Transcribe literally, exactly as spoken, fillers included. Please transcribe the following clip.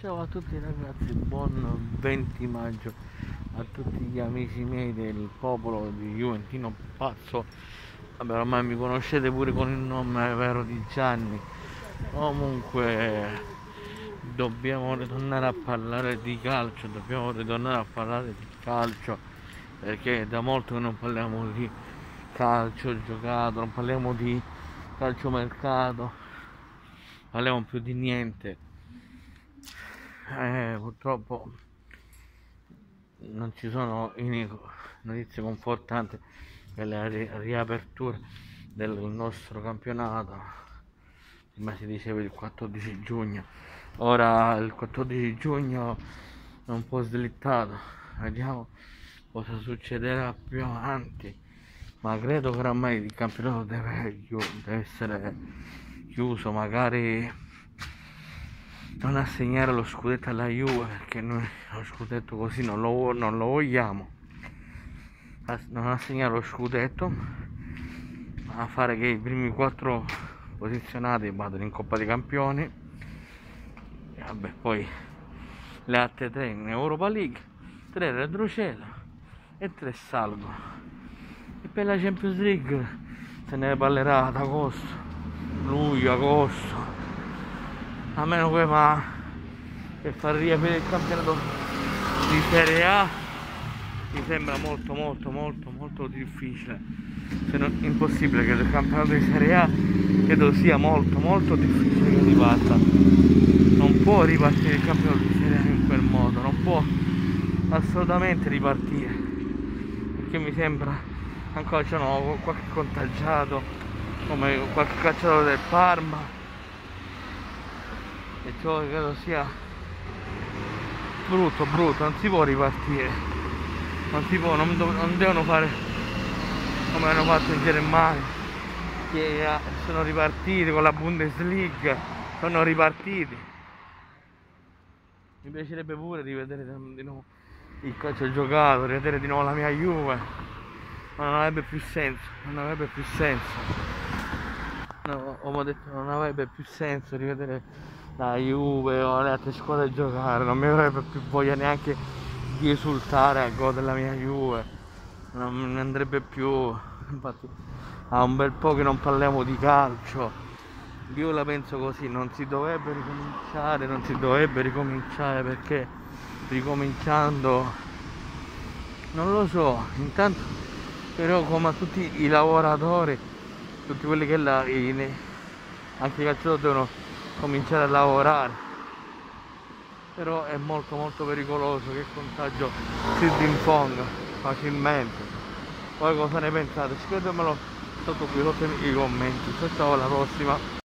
Ciao a tutti ragazzi, buon venti maggio a tutti gli amici miei del popolo di Juventino pazzo. Vabbè, ormai mi conoscete pure con il nome vero di Gianni. Comunque dobbiamo ritornare a parlare di calcio, dobbiamo ritornare a parlare di calcio perché è da molto che non parliamo di calcio giocato, non parliamo di calciomercato, parliamo più di niente. Eh, purtroppo non ci sono notizie confortanti per la ri- riapertura del nostro campionato. Prima si diceva il quattordici giugno, ora il quattordici giugno è un po' slittato, vediamo cosa succederà più avanti, ma credo che oramai il campionato deve, deve essere chiuso, magari non assegnare lo scudetto alla Juve, perché noi lo scudetto così non lo, non lo vogliamo. Non assegnare lo scudetto, ma fare che i primi quattro posizionati vadano in Coppa dei Campioni e vabbè, poi le altre tre in Europa League, tre retrocedono e tre salgono. E per la Champions League se ne parlerà ad agosto, luglio, agosto, a meno che va per far riaprire il campionato di Serie A mi sembra molto molto molto molto difficile, se non impossibile, che il campionato di Serie A credo sia molto molto difficile che riparta. Non può ripartire il campionato di Serie A in quel modo, non può assolutamente ripartire, perché mi sembra ancora c'è no, qualche contagiato, come qualche calciatore del Parma, e ciò credo sia brutto brutto, non si può ripartire, non si può, non, non devono fare come hanno fatto in Germania, che sono ripartiti con la Bundesliga, sono ripartiti. Mi piacerebbe pure rivedere di nuovo il calcio giocato, rivedere di nuovo la mia Juve, ma non avrebbe più senso, non avrebbe più senso. No, come ho detto, non avrebbe più senso rivedere la Juve o le altre squadre giocare, non mi avrebbe più voglia neanche di esultare al gol della mia Juve, non mi andrebbe più. Infatti ha un bel po' che non parliamo di calcio. Io la penso così, non si dovrebbe ricominciare, non si dovrebbe ricominciare perché ricominciando, non lo so, intanto però come a tutti i lavoratori, tutti quelli che la, i, anche i calciatori devono cominciare a lavorare, però è molto molto pericoloso che il contagio si diffonda facilmente. Poi cosa ne pensate? Scrivetemelo sotto qui sotto i commenti. Ciao ciao, alla prossima.